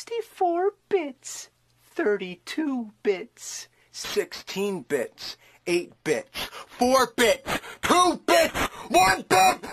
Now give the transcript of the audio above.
64 bits, 32 bits, 16 bits, 8 bits, 4 bits, 2 bits, 1 bit!